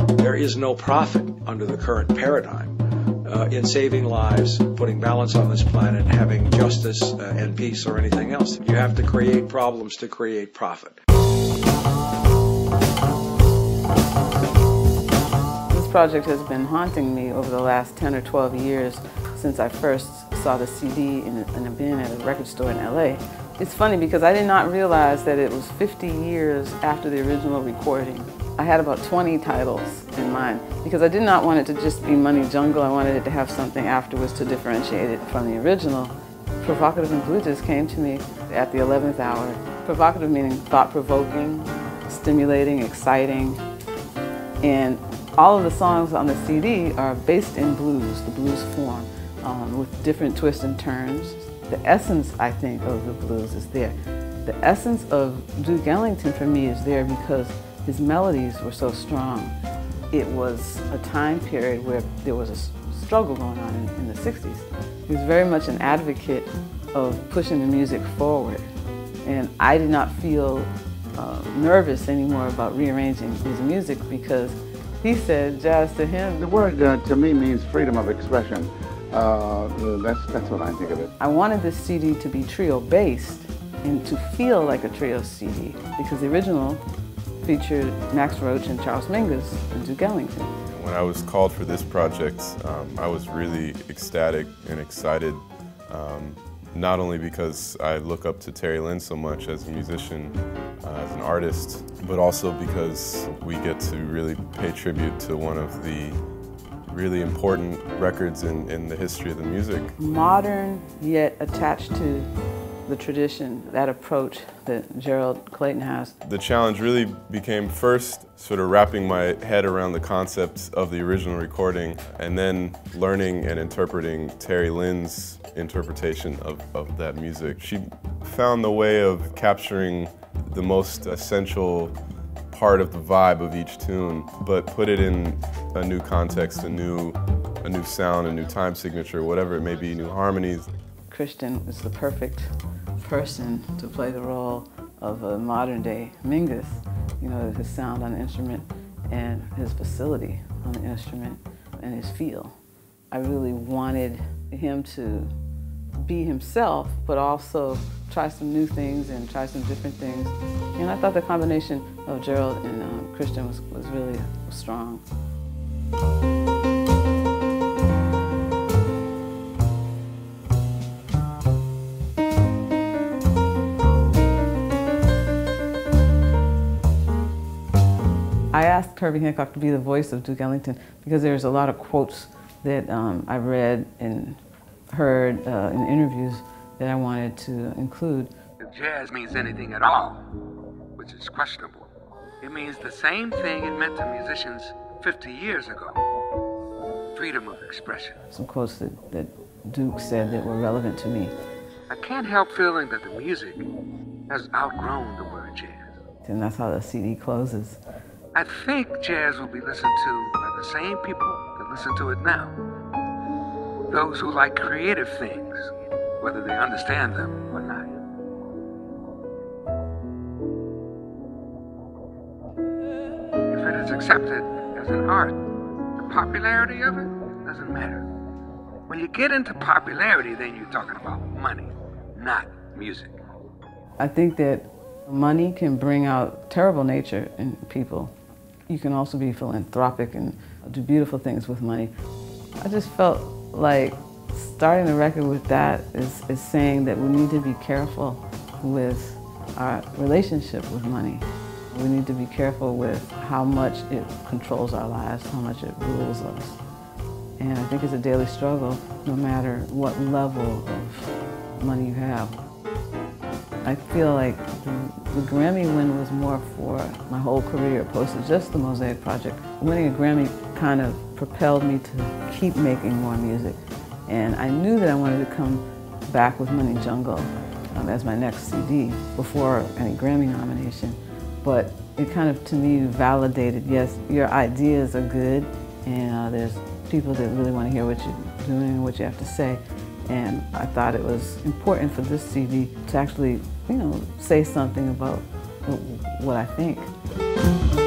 There is no profit under the current paradigm in saving lives, putting balance on this planet, having justice and peace or anything else. You have to create problems to create profit. This project has been haunting me over the last 10 or 12 years since I first saw the CD in a bin at a record store in LA. It's funny because I did not realize that it was 50 years after the original recording. I had about 20 titles in mind because I did not want it to just be Money Jungle. I wanted it to have something afterwards to differentiate it from the original. Provocative and Blue just came to me at the 11th hour. Provocative meaning thought-provoking, stimulating, exciting, and all of the songs on the CD are based in blues, the blues form, with different twists and turns. The essence, I think, of the blues is there. The essence of Duke Ellington for me is there because his melodies were so strong. It was a time period where there was a struggle going on in the 60s. He was very much an advocate of pushing the music forward. And I did not feel nervous anymore about rearranging his music because he said jazz to him. The word to me means freedom of expression. That's what I think of it. I wanted this CD to be trio-based and to feel like a trio CD because the original featured Max Roach and Charles Mingus and Duke Ellington. When I was called for this project, I was really ecstatic and excited, not only because I look up to Terri Lyne so much as a musician, as an artist, but also because we get to really pay tribute to one of the really important records in the history of the music. Modern, yet attached to the tradition, that approach that Gerald Clayton has. The challenge really became first sort of wrapping my head around the concepts of the original recording and then learning and interpreting Terri Lyne's interpretation of that music. She found the way of capturing the most essential part of the vibe of each tune, but put it in a new context, a new sound, a new time signature, whatever it may be, new harmonies. Christian is the perfect person to play the role of a modern-day Mingus. You know, his sound on the instrument and his facility on the instrument and his feel. I really wanted him to be himself, but also try some new things and try some different things. And I thought the combination of Gerald and Christian was really strong. I asked Herbie Hancock to be the voice of Duke Ellington because there's a lot of quotes that I read and heard in interviews that I wanted to include. If jazz means anything at all, which is questionable, it means the same thing it meant to musicians 50 years ago, freedom of expression. Some quotes that Duke said that were relevant to me. I can't help feeling that the music has outgrown the word jazz. And that's how the CD closes. I think jazz will be listened to by the same people that listen to it now. Those who like creative things, whether they understand them or not. If it is accepted as an art, the popularity of it doesn't matter. When you get into popularity, then you're talking about money, not music. I think that money can bring out terrible nature in people. You can also be philanthropic and do beautiful things with money. I just felt like starting the record with that is saying that we need to be careful with our relationship with money. We need to be careful with how much it controls our lives, how much it rules us. And I think it's a daily struggle, no matter what level of money you have. I feel like the Grammy win was more for my whole career opposed to just the Mosaic project. Winning a Grammy kind of propelled me to keep making more music. And I knew that I wanted to come back with Money Jungle as my next CD before any Grammy nomination. But it kind of, to me, validated, yes, your ideas are good, and there's people that really want to hear what you're doing and what you have to say. And I thought it was important for this CD to actually, say something about what I think.